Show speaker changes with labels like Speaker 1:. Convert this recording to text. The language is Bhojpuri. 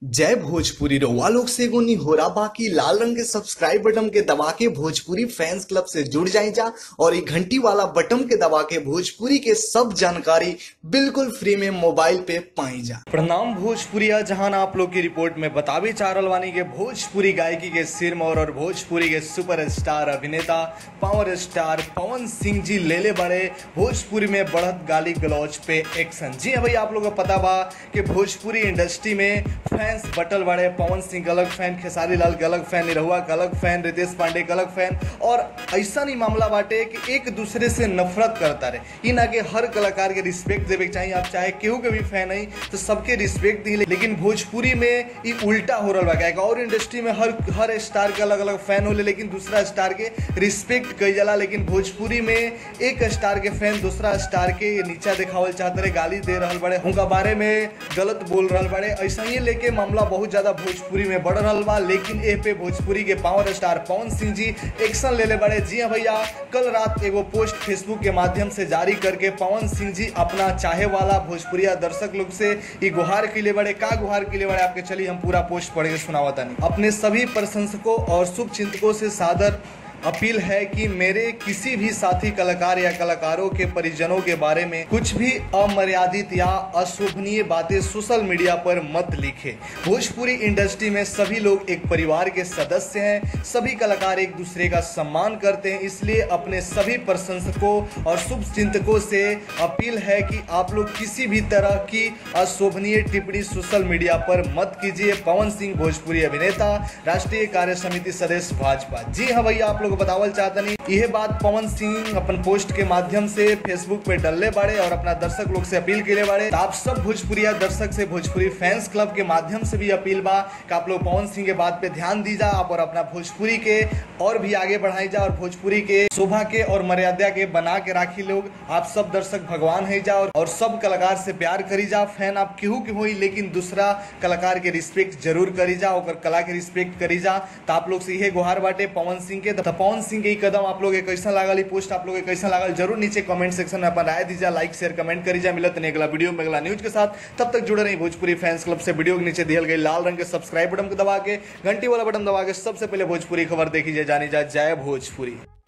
Speaker 1: जय भोजपुरी रउआ लोग से एगो निहोरा बाकी लाल रंग के सब्सक्राइब बटन के दबा के भोजपुरी फैंस क्लब से जुड़ जाए जा और ये घंटी वाला बटन के दबा के भोजपुरी के सब जानकारी बिल्कुल फ्री में मोबाइल पे पाई जा। प्रणाम भोजपुरिया, जहां आप लोग की रिपोर्ट में बतावे चारल वानी के भोजपुरी गायकी के सिरमौर और भोजपुरी के सुपरस्टार अभिनेता पावर स्टार पवन सिंह जी लेले बड़े भोजपुरी में बढ़त गाली गलौज पे एक्शन। जी हाँ भाई, आप लोगों को पता बा कि भोजपुरी इंडस्ट्री में फैंस बटल बड़े। पवन सिंह का अलग फैन, खेसारी लाल का अलग फैन, निरहुआ का अलग फैन, रितेश पांडे का अलग फैन, और ऐसा नहीं मामला बाटे कि एक दूसरे से नफरत करता रहे। इन आगे हर कलाकार के रिस्पेक्ट देवे के चाहिए। आप चाहे केहू के भी फैन है तो सबके रिस्पेक्ट दी, लेकिन भोजपुरी में ये उल्टा हो रहा है। और इंडस्ट्री में हर स्टार के अलग अलग फैन होले, लेकिन दूसरा स्टार के रिस्पेक्ट कई जाला। लेकिन भोजपुरी में एक स्टार के फैन दूसरा स्टार के नीचा दिखावल चाहते रहे, गाली दे रहा बड़े, उनका बारे में गलत बोल रहा बड़े। ऐसा ही लेके मामला बहुत ज्यादा भोजपुरी में बढ़ रहा बा। लेकिन ए पे भोजपुरी के power star Pawan Singh ji action ले बड़े। जी हाँ भैया, कल रात एगो पोस्ट फेसबुक के माध्यम से जारी करके पवन सिंह जी अपना चाहे वाला भोजपुरिया दर्शक लोग से ये गुहार के लिए बड़े। का गुहार के लिए बड़े, आपके चलिए हम पूरा पोस्ट पढ़ के सुनावता नहीं। अपने सभी प्रशंसकों और शुभचिंतकों से सादर अपील है कि मेरे किसी भी साथी कलाकार या कलाकारों के परिजनों के बारे में कुछ भी अमर्यादित या अशोभनीय बातें सोशल मीडिया पर मत लिखें। भोजपुरी इंडस्ट्री में सभी लोग एक परिवार के सदस्य हैं। सभी कलाकार एक दूसरे का सम्मान करते हैं, इसलिए अपने सभी प्रशंसकों और शुभचिंतकों से अपील है कि आप लोग किसी भी तरह की अशोभनीय टिप्पणी सोशल मीडिया पर मत कीजिए। पवन सिंह, भोजपुरी अभिनेता, राष्ट्रीय कार्य समिति सदस्य, भाजपा। जी हाँ भैया, आप लोग बतावल चाहता नहीं। यह बात पवन सिंह अपन पोस्ट के माध्यम से फेसबुक पे डलले बाड़े और अपना दर्शक लोग से अपील के लिए बाड़े। आप सब भोजपुरिया दर्शक से भोजपुरी फैंस क्लब के माध्यम से भी अपील बा कि आप लोग पवन सिंह के बात पे ध्यान दीजा आप और अपना भोजपुरी के और भी आगे बढ़ाई जा और भोजपुरी के शोभा के और मर्यादा के बना के राखी लोग। आप सब दर्शक भगवान है जा और सब कलाकार से प्यार करी जा। फैन आप केहू के होई, लेकिन दूसरा कलाकार के रिस्पेक्ट जरूर करी जा और कला के रिस्पेक्ट करी जा। तो आप लोग से यह गुहार बाटे पवन सिंह के। पवन सिंह के कदम आप लोग कैसा लागल, पोस्ट आप लोग कैसा लागल, जरूर नीचे कमेंट सेक्शन में अपन राय दीजिए। लाइक शेयर कमेंट करी जा। मिलत नहीं अगला वीडियो में अगला न्यूज के साथ। तब तक जुड़े रही भोजपुरी फैंस क्लब से। वीडियो के नीचे दिए गए लाल रंग के सब्सक्राइब बटन को दबा के, घंटी वाला बटन दबा के सबसे पहले भोजपुरी खबर देखी जाए, जानी जा। जय भोजपुरी।